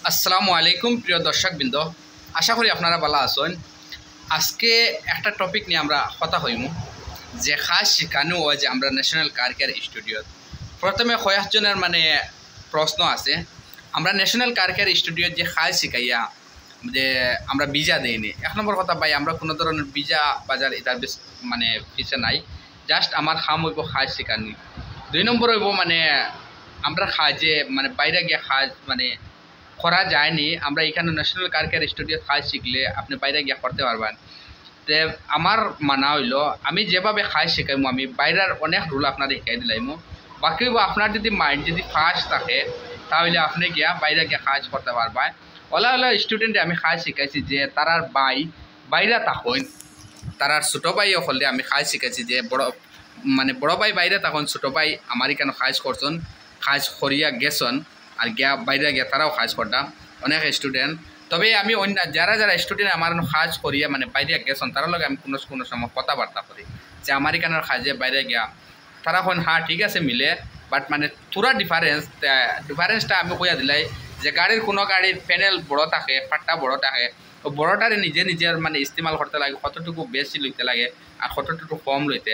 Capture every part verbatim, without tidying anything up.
আসসালামু আলাইকুম প্রিয় দর্শকবৃন্দ, আশা করি আপনারা ভালো আছেন। আজকে একটা টপিক নিয়ে আমরা কথা হইম যে খাস শিখানো হয় যে আমরা ন্যাশনাল কার কেয়ার স্টুডিও। প্রথমে কয়েকজনের মানে প্রশ্ন আছে, আমরা ন্যাশনাল কার কেয়ার স্টুডিও যে খাস শিখাইয়া যে আমরা বিজা দিইনি। এক নম্বর কথা ভাই, আমরা কোনো ধরনের বিজা বাজার এটার মানে পিছিয়ে নাই, জাস্ট আমার খাম হইব খাস শিখানি। দুই নম্বর হইব মানে আমরা খাই যে মানে বাইরে গিয়ে খাস মানে করা যায়নি। আমরা এখানে ন্যাশনাল কার কেয়ার স্টুডিও খাস শিখলে আপনি বাইরে গিয়ে করতে পারবেন। তে আমার মানা হইলো আমি যেভাবে খাই শেখাইমো, আমি বাইরের অনেক রুল আপনার শিখাই দিলাইমো। বাকি আপনার যদি মাইন্ড যদি ফার্স্ট থাকে তাহলে আপনি গিয়া বাইরে গিয়ে কাজ করতে পারবেন। ওলা ওলা স্টুডেন্টে আমি কাজ শিখাইছি যে তারার বাই বাইরে থাকুন, তারার ছোটো ভাই হলে আমি কাজ শিখাইছি যে বড় মানে বড় ভাই বাইরে থাকুন, ছোটো ভাই আমার এখানে কাজ করছেন, কাজ করিয়া গেছেন আর গিয়া বাইরে গিয়া তারাও কাজ করতাম অনেক স্টুডেন্ট। তবে আমি অন্য যারা যারা স্টুডেন্ট আমার কাজ করিয়া মানে বাইরে গেছেন তার লগে আমি কোনো কোনো সময় কথাবার্তা করি যে আমার এখানের কাজে বাইরে গিয়া তারা এখন হ্যাঁ ঠিক আছে মিলে, বাট মানে পুরা ডিফারেন্স ডিফারেন্সটা আমি কইয়া দিলাই যে গাড়ির কোনো গাড়ির প্যানেল বড় থাকে, ফাট্টা বড় থাকে, তো বড়টারে নিজে নিজের মানে ইস্তেমাল করতে লাগে, কতটুকু বেশি লইতে লাগে আর কতটুকু কম লইতে।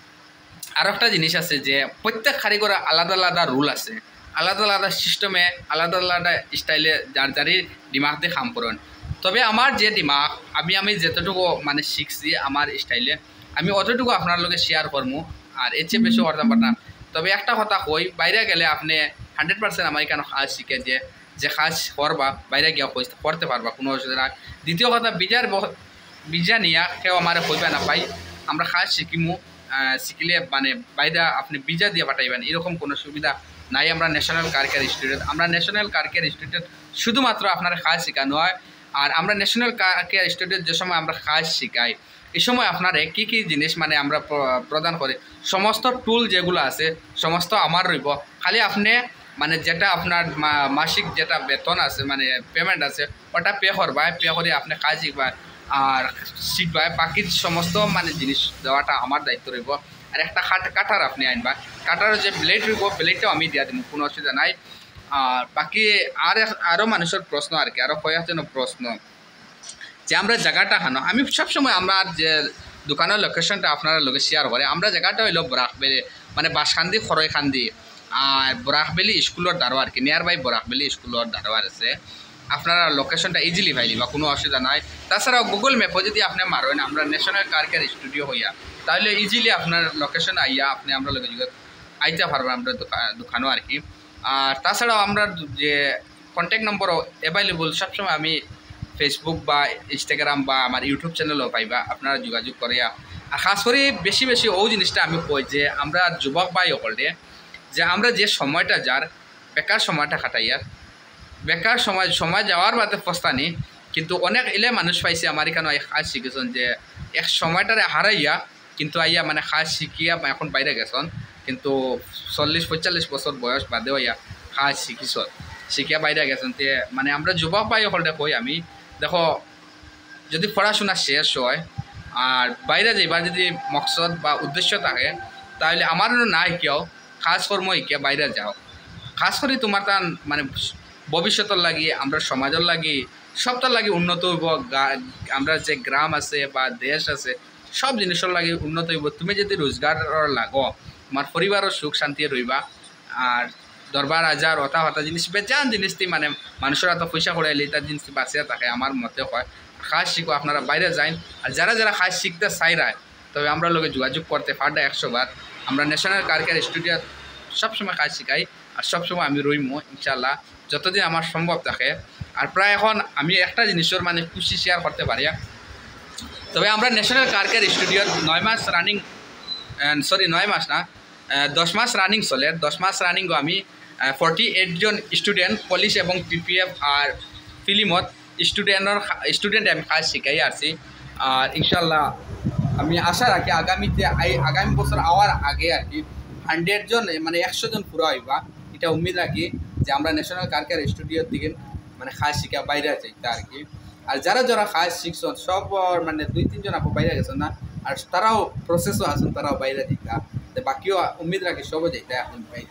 আর একটা জিনিস আছে যে প্রত্যেক কারিগরের আলাদা আলাদা রুল আছে, আলাদা আলাদা সিস্টেমে আলাদা আলাদা স্টাইলে যার যারই দিমাগ দিয়ে কাম করেন। তবে আমার যে দিমাগ আমি আমি যতটুকু মানে শিখছি আমার স্টাইলে আমি অতটুকু আপনার লগে শেয়ার করবো, আর এর চেয়ে বেশি করতে পারতাম। তবে একটা কথা কই, বাইরে গেলে আপনি হান্ড্রেড পার্সেন্ট আমার এখানে কাজ শিখে যে যে কাজ করবা বাইরে গিয়ে করতে পারবা, কোনো অসুবিধা না। দ্বিতীয় কথা, বিজার বিজা নিয়ে কেউ আমার কইবা না পাই আমরা কাজ শিখিমু, শিখিলে মানে বাইরে আপনি বিজা দিয়ে পাঠাইবেন এরকম কোনো সুবিধা নাই। আমরা ন্যাশনাল কার কেয়ার স্টুডিও, আমরা ন্যাশনাল কার কেয়ার স্টুডিও শুধুমাত্র আপনার কাজ শেখানো হয়। আর আমরা ন্যাশনাল কার কেয়ার স্টুডিও যে সময় আমরা কাজ শিখাই এই সময় আপনার কী কী জিনিস মানে আমরা প্রদান করি, সমস্ত টুল যেগুলো আছে সমস্ত আমার রইব। খালি আপনি মানে যেটা আপনার মাসিক যেটা বেতন আছে মানে পেমেন্ট আছে ওটা পে করবা, পে করে আপনি কাজ শিখবা আর শিখবা। বাকি সমস্ত মানে জিনিস দেওয়াটা আমার দায়িত্ব রইব। আর একটা খাট কাটার আপনি আনবা, কাটার যে ব্লেড রইব ব্লেডটাও আমি দিয়া দিব, কোনো অসুবিধা নাই। আর বাকি আর আরও মানুষের প্রশ্ন আর কি, আরও কয়েকজন প্রশ্ন যে আমরা জায়গাটা খানো, আমি সবসময় আমার যে দোকানের লোকেশনটা আপনারা লোকে শেয়ার করে। আমরা জায়গাটা হইলো বরাকবেলি মানে বাসখান্দি খরইখান্দি আর বরাকবেলি স্কুলের দারোয়ার কি নিয়ার বাই বরাকবেলি স্কুলের দারোয়ার আছে। আপনারা লোকেশনটা ইজিলি পাইলি বা কোনো অসুবিধা নাই। তাছাড়াও গুগল ম্যাপও যদি আপনি মারেন আমরা ন্যাশনাল কার কেয়ার স্টুডিও হইয়া তাহলে ইজিলি আপনার লোকেশন আইয়া আপনি আমরা লোক আইতে পারবেন আমরা দোকানও আর কি। আর তাছাড়াও আমরা যে কন্ট্যাক্ট নম্বরও অ্যাভেলেবল সবসময় আমি ফেসবুক বা ইনস্টাগ্রাম বা আমার ইউটিউব চ্যানেলও পাইবা, আপনারা যোগাযোগ করিয়া। আর খাস করে বেশি বেশি ও জিনিসটা আমি কই যে আমরা যুবক ভাই সকলে যে আমরা যে সময়টা যার বেকার সময়টা খাটাইয়ার বেকার সময় সময় যাওয়ার বাদে পস্তানি, কিন্তু অনেক এলে মানুষ পাইছে আমার এখানে কাজ শিখেছেন যে এক সময়টারে হারাইয়া কিন্তু আইয়া মানে কাজ শিখিয়া এখন বাইরে গেছেন, কিন্তু চল্লিশ পঁয়তাল্লিশ বছর বয়স বাদে হইয়া কাজ শিখিছ শিখিয়া বাইরে গেছেন। তে মানে আমরা যুবক ভাই সকলটা কই আমি, দেখো যদি পড়াশোনা শেষ হয় আর বাইরে যাইবার যদি মকসদ বা উদ্দেশ্য থাকে তাহলে আমার নাই কেউ কাজ কর্ম শিখিয়া বাইরে যাও। খাস করে তোমার তার মানে ভবিষ্যতের লাগি আমরা সমাজের লাগি সবটার লাগি উন্নত হইব, আমরা যে গ্রাম আছে বা দেশ আছে সব জিনিসের লাগি উন্নত হইব। তুমি যদি রোজগার লাগো তোমার পরিবারের সুখ শান্তি রইবা। আর দরবার আজার হতা হতা জিনিস বেজান জিনিস মানে মানুষের এত পয়সা করে এলে তার জিনিস বাঁচিয়া থাকে আমার মতে হয়। কাজ শিখো, আপনারা বাইরে যান। আর যারা যারা কাজ শিখতে চাইরায় তবে আমরা লোকে যোগাযোগ করতে পারডা একশো বার। আমরা ন্যাশনাল কার কেয়ার স্টুডিও সবসময় কাজ শিখাই আর সবসময় আমি রইমো ইনশাল্লাহ যতদিন আমার সম্ভব থাকে। আর প্রায় এখন আমি একটা জিনিসের মানে খুশি শেয়ার করতে পারি, তবে আমরা ন্যাশনাল কার কেয়ার স্টুডিওর নয় মাস রানিং সরি নয় মাস না দশ মাস রানিং চলে। দশ মাস রানিংও আমি ফর্টি এইট জন স্টুডেন্ট পুলিশ এবং পিপিএফ আর ফিল্মত স্টুডেন্টর স্টুডেন্ট আমি কাজ শিখাই আসছি। আর ইনশাল্লাহ আমি আশা রাখি আগামীতে আগামী বছর আওয়ার আগে আর কি হান্ড্রেড জন মানে একশো জন পুরো হইবা, এটা উম্মিদ রাখি যে আমরা ন্যাশনাল কার কেয়ার স্টুডিওর দিকে মানে কাজ শিখা বাইরে যাইতা আর কি। আর যারা যারা কাজ শিখছেন সব মানে দুই তিনজন আপু বাইরে গেছেন না, আর তারাও প্রসেসও আছেন তারাও বাইরে যাইতা, বাকিও উম্মিদ রাখি সবও যাইতা এখন বাইরে।